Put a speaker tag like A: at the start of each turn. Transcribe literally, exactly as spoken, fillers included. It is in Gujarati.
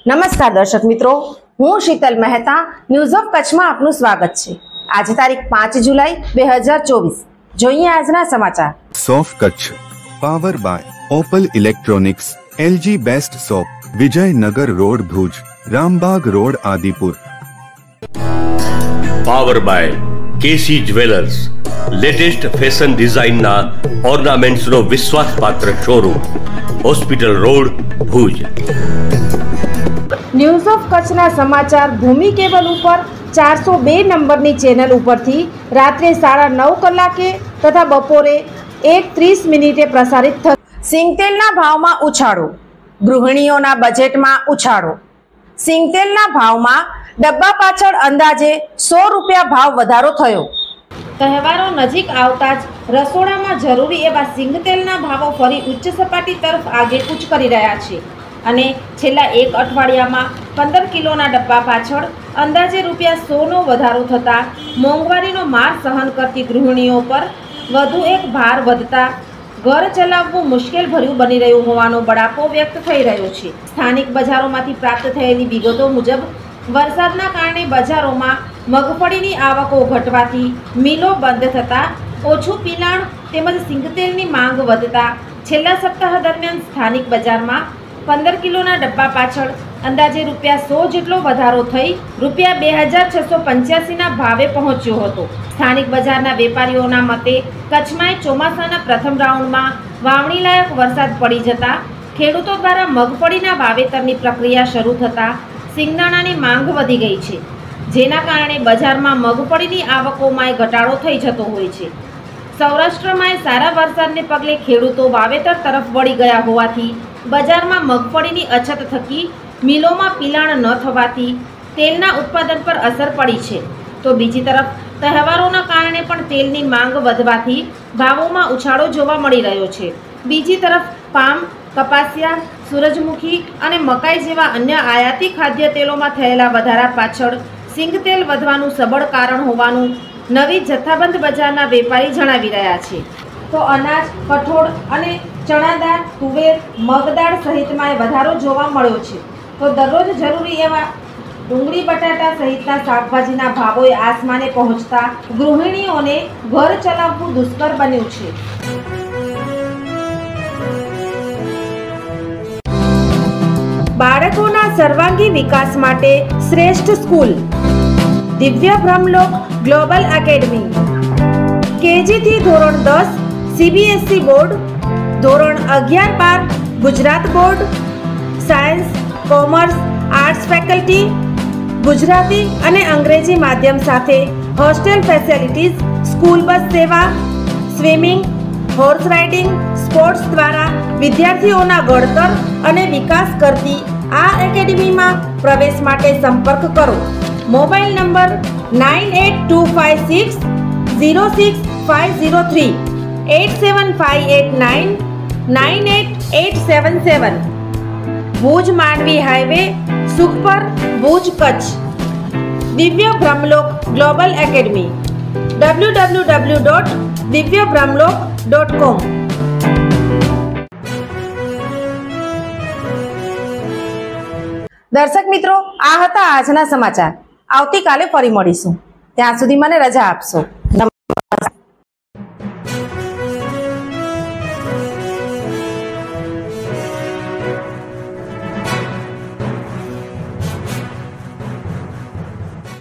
A: નમસ્કાર દર્શક મિત્રો, હું શીતલ મહેતા ન્યૂઝ ઓફ કચ્છમાં આપનું સ્વાગત છે। આજે તારીખ પાંચ જુલાઈ બે હજાર ચોવીસ। જોઈએ આજના સમાચાર।
B: સોફ Kutch power by Opal electronics, LG best shop, Vijaynagar road Bhuj, Rambagh road Adipur.
C: Power by KC jewellers, latest fashion ડિઝાઇનના ઓર્નામેન્ટ્સનો વિશ્વાસપાત્ર showroom, hospital road Bhuj.
A: News of કચ્છના સમાચાર ભૂમિ કેબલ ઉપર ચારસો બે નંબરની ચેનલ ઉપરથી રાત્રે સાડા નવ કલાકે તથા બપોરે એક ત્રીસ મિનિટે પ્રસારિત થશે। સિંગતેલના ભાવમાં ઉછાળો, ગૃહિણીઓના બજેટમાં ઉછાળો। સિંગતેલના ભાવમાં ડબ્બા પાછળ અંદાજે સો રૂપિયા ભાવ વધારો થયો। તહેવારો નજીક આવતા જ રસોડામાં જરૂરી એવા સિંગતેલના ભાવો ફરી ઉચ્ચ સપાટી તરફ આગેકૂચ કરી રહ્યા છે અને છેલ્લા એક અઠવાડિયામાં પંદર કિલોના ડબ્બા પાછળ અંદાજે રૂપિયા સોનો વધારો થતાં મોંઘવારીનો માર સહન કરતી ગૃહિણીઓ પર વધુ એક ભાર વધતા ઘર ચલાવવું મુશ્કેલભર્યું બની રહ્યું હોવાનો બળાપો વ્યક્ત થઈ રહ્યો છે। સ્થાનિક બજારોમાંથી પ્રાપ્ત થયેલી વિગતો મુજબ વરસાદના કારણે બજારોમાં મગફળીની આવકો ઘટવાથી મિલો બંધ થતાં ઓછું પિલાણ તેમજ સિંગતેલની માંગ વધતા છેલ્લા સપ્તાહ દરમિયાન સ્થાનિક બજારમાં પંદર કિલોના ડબ્બા પાછળ અંદાજે રૂપિયા સો જેટલો વધારો થઈ રૂપિયા બે હજાર છસો પંચ્યાસીના ભાવે પહોંચ્યો હતો। સ્થાનિક બજારના વેપારીઓના મતે કચ્છમાં ચોમાસાના પ્રથમ રાઉન્ડમાં વાવણી લાયક વરસાદ પડી જતા ખેડૂતો દ્વારા મગફળીના વાવેતરની પ્રક્રિયા શરૂ થતાં સિંગદાણાની માંગ વધી ગઈ છે, જેના કારણે બજારમાં મગફળીની આવકોમાં ઘટાડો થઈ જતો હોય છે। સૌરાષ્ટ્રમાં સારા વરસાદને પગલે ખેડૂતો વાવેતર તરફ વળી ગયા હોવાથી બજારમાં મગફળીની અછત થકી મિલોમાં પિલાણ ન થવાથી તેલના ઉત્પાદન પર અસર પડી છે, તો બીજી તરફ તહેવારોના કારણે પણ તેલની માંગ વધવાથી ભાવોમાં ઉછાળો જોવા મળી રહ્યો છે। બીજી તરફ પામ, કપાસિયા, સૂરજમુખી અને મકાઈ જેવા અન્ય આયાતી ખાદ્ય તેલોમાં થયેલા વધારા પાછળ સિંગતેલ વધવાનું સબળ કારણ હોવાનું નવી જથ્થાબંધ બજારના વેપારી જણાવી રહ્યા છે। તો અનાજ, કઠોળ અને ચણા દાળ, તુવેર, મગદાળ સહિતમાં વધારો જોવા મળ્યો છે, તો દરરોજ જરૂરી એવા ડુંગળી, બટાટા સહિતના શાકભાજીના ભાવોએ આસમાને પહોંચતા ગૃહિણીઓને ઘર ચલાવવું દુષ્કર બન્યું છે। બાળકોના સર્વાંગી વિકાસ માટે શ્રેષ્ઠ સ્કૂલ દિવ્ય બ્રહ્મલોક ગ્લોબલ એકેડમી। કેજી થી ધોરણ દસ સીબીએસઈ બોર્ડ, ધોરણ અગિયાર બાર Gujarat board, science, commerce, arts faculty, Gujarati અને અંગ્રેજી માધ્યમ સાથે હોસ્ટેલ ફેસિલિટીઝ, સ્કૂલ બસ સેવા, સ્વિમિંગ, હોર્સ રાઇડિંગ, સ્પોર્ટ્સ દ્વારા વિદ્યાર્થીઓના ઘડતર અને વિકાસ કરતી આ એકેડમીમાં પ્રવેશ માટે સંપર્ક કરો। Mobile number nine eight two five six zero six five zero three, eight seven five eight nine nine eight eight seven seven. Bhuj Mandvi highway, Sukhpar, Bhuj, Kutch. Divya Brahmlok global academy W W W dot Divya Brahmlok dot com. દર્શક મિત્રો, આ હતા આજના સમાચાર। આવતીકાલે ફરી મળીશું, ત્યાં સુધી મને રજા આપશો। નમસ્કાર।